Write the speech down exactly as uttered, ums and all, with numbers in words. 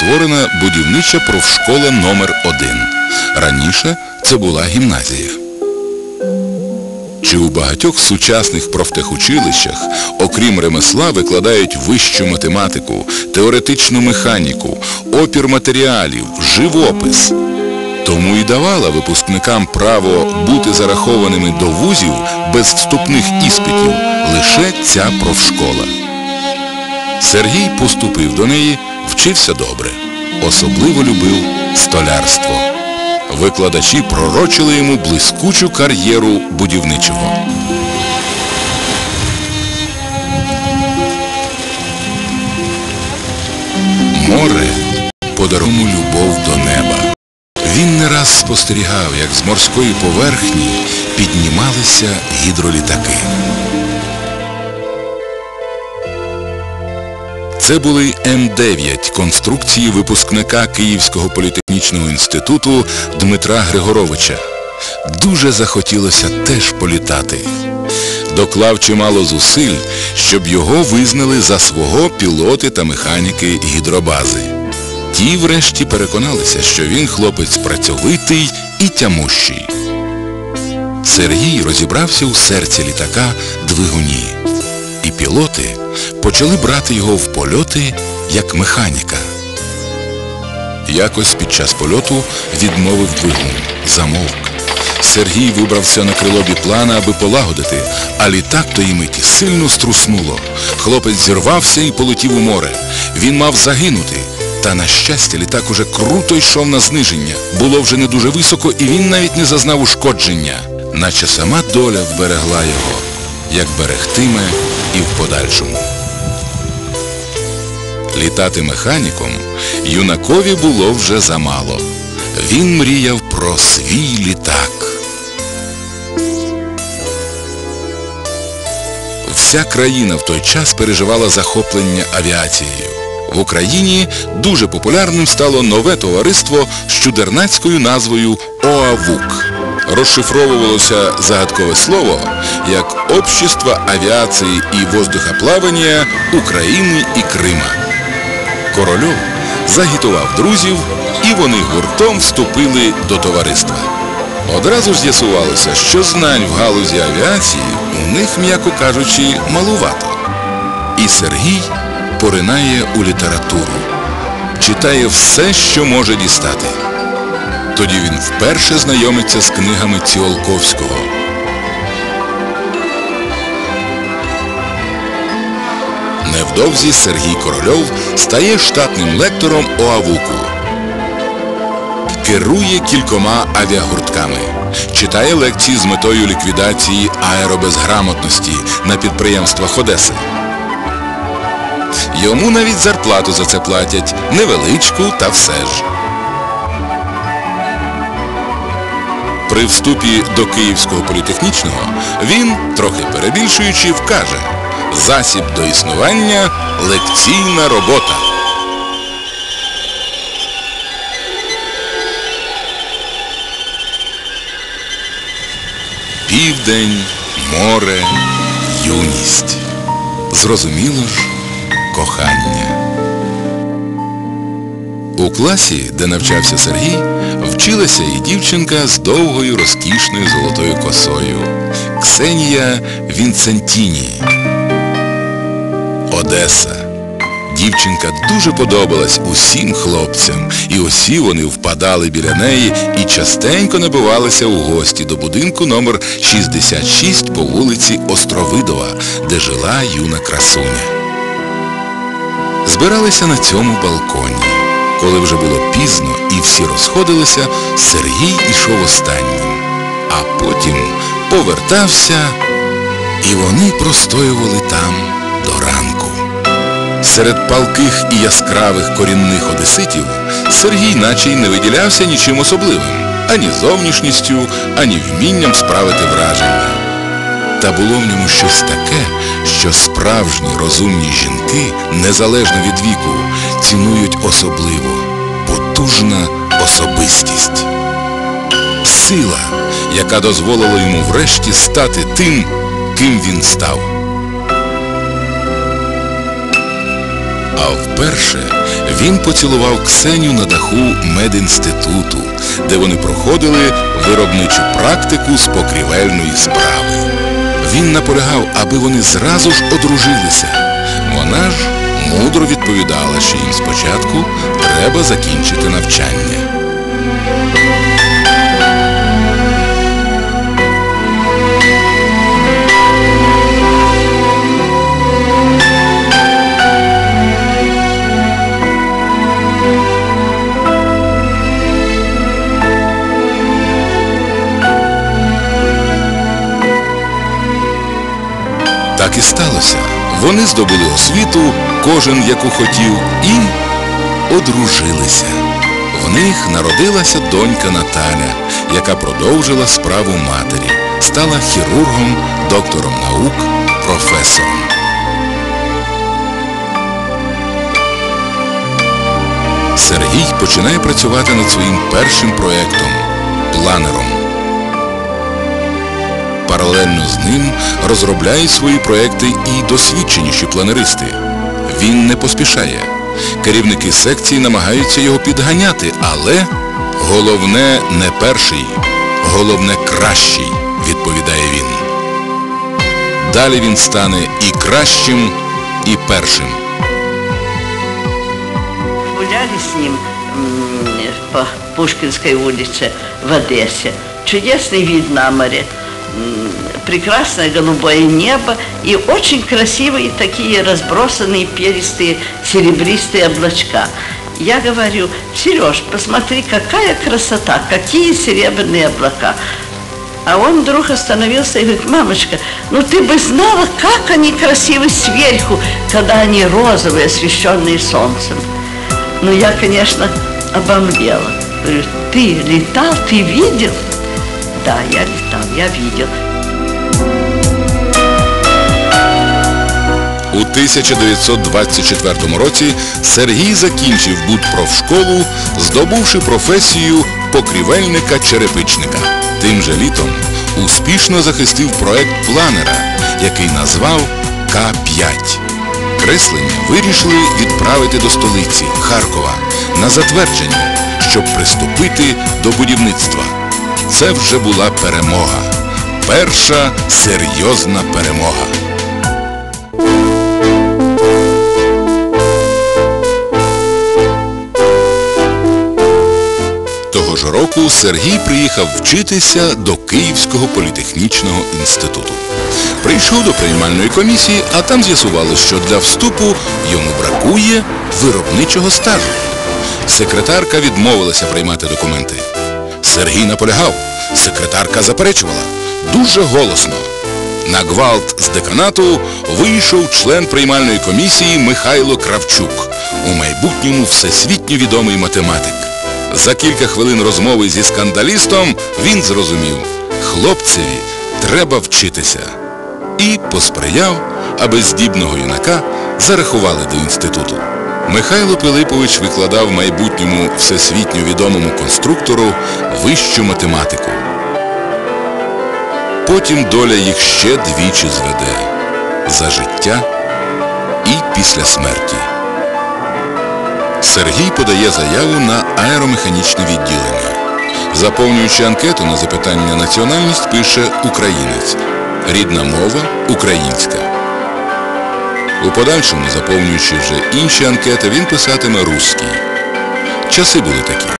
створена будівнича профшкола номер один. Раніше це була гімназія. Чи у багатьох сучасних профтехучилищах, окрім ремесла, викладають вищу математику, теоретичну механіку, опір матеріалів, живопис. Тому і давала випускникам право бути зарахованими до вузів без вступних іспитів лише ця профшкола. Сергій поступив до неї, вчився добре. Особливо любив столярство. Викладачі пророчили йому блискучу кар'єру будівничого. Море подарувало йому любов до неба. Він не раз спостерігав, як з морської поверхні піднімалися гідролітаки. Це були Ем дев'ять конструкції випускника Київського політехнічного інституту Дмитра Григоровича. Дуже захотілося теж політати. Доклав чимало зусиль, щоб його визнали за свого пілоти та механіки гідробази. Ті врешті переконалися, що він хлопець працьовитий і тямущий. Сергій розібрався у серці літака двигуні. І пілоти почали брати його в польоти як механіка. Якось під час польоту відмовив двигун, замовк. Сергій вибрався на крило біплана, аби полагодити, а літак тої миті сильно струснуло. Хлопець зірвався і полетів у море. Він мав загинути. Та, на щастя, літак уже круто йшов на зниження. Було вже не дуже високо, і він навіть не зазнав ушкодження. Наче сама доля вберегла його, як берегтиме і в подальшому. Літати механіком юнакові було вже замало. Він мріяв про свій літак. Вся країна в той час переживала захоплення авіацією. В Україні дуже популярним стало нове товариство з чудернацькою назвою ОАВУК. Розшифровувалося загадкове слово як «Общество авіації і воздухоплавання України і Крима». Корольов загітував друзів, і вони гуртом вступили до товариства. Одразу ж з'ясувалося, що знань в галузі авіації у них, м'яко кажучи, малувато. І Сергій поринає у літературу, читає все, що може дістати. Тоді він вперше знайомиться з книгами Ціолковського. Невдовзі Сергій Корольов стає штатним лектором ОАВУКу. Керує кількома авіагуртками. Читає лекції з метою ліквідації аеробезграмотності на підприємствах Одеси. Йому навіть зарплату за це платять, невеличку, та все ж. При вступі до Київського політехнічного він, трохи перебільшуючи, вкаже: засіб до існування – лекційна робота. Південь, море, юність. Зрозуміло ж, кохання. У класі, де навчався Сергій, вчилася і дівчинка з довгою розкішною золотою косою – Ксенія Вінцентіні. Одеса. Дівчинка дуже подобалась усім хлопцям, і усі вони впадали біля неї і частенько набивалися у гості до будинку номер шістдесят шість по вулиці Островидова, де жила юна красуня. Збиралися на цьому балконі. Коли вже було пізно і всі розходилися, Сергій ішов останнім, а потім повертався, і вони простоювали там до ранку. Серед палких і яскравих корінних одеситів Сергій наче й не виділявся нічим особливим, ані зовнішністю, ані вмінням справити враження. Та було в ньому щось таке, що справжні розумні жінки, незалежно від віку, цінують особливо – потужна особистість. Сила, яка дозволила йому врешті стати тим, ким він став. А вперше він поцілував Ксеню на даху медінституту, де вони проходили виробничу практику з покрівельної справи. Він наполягав, аби вони зразу ж одружилися. Вона ж мудро відповідала, що їм спочатку треба закінчити навчання. Так і сталося. Вони здобули освіту, кожен яку хотів, і одружилися. В них народилася донька Наталя, яка продовжила справу матері, стала хірургом, доктором наук, професором. Сергій починає працювати над своїм першим проєктом – планером. Паралельно з ним розробляють свої проекти і досвідченіші планеристи. Він не поспішає. Керівники секції намагаються його підганяти, але головне не перший, головне кращий, відповідає він. Далі він стане і кращим, і першим. Гуляли с ним по Пушкинской улице в Одессе. Чудесный вид на море. Прекрасное голубое небо и очень красивые такие разбросанные перистые серебристые облачка. Я говорю: Сереж, посмотри, какая красота, какие серебряные облака. А он вдруг остановился и говорит: мамочка, ну ты бы знала, как они красивы сверху, когда они розовые, освещенные солнцем. Ну я, конечно, обомлела. Говорю: ты летал, ты видел? Да, я летал, я видел. У тисяча дев'ятсот двадцять четвертому році Сергій закінчив будпрофшколу, здобувши професію покрівельника-черепичника. Тим же літом успішно захистив проект планера, який назвав Ка п'ять. Креслення вирішили відправити до столиці, Харкова, на затвердження, щоб приступити до будівництва. Це вже була перемога. Перша серйозна перемога. Того ж року Сергій приїхав вчитися до Київського політехнічного інституту. Прийшов до приймальної комісії, а там з'ясувалося, що для вступу йому бракує виробничого стажу. Секретарка відмовилася приймати документи. Сергій наполягав, секретарка заперечувала. Дуже голосно. На гвалт з деканату вийшов член приймальної комісії Михайло Кравчук, у майбутньому всесвітньо відомий математик. За кілька хвилин розмови зі скандалістом він зрозумів, хлопцеві треба вчитися. І посприяв, аби здібного юнака зарахували до інституту. Михайло Пилипович викладав майбутньому всесвітньо відомому конструктору вищу математику. Потім доля їх ще двічі зведе – за життя і після смерті. Сергій подає заяву на аеромеханічне відділення. Заповнюючи анкету на запитання національність, пише «українець». Рідна мова – українська. У подальшому, заповнюючи вже інші анкети, він писатиме «русський». Часи були такі.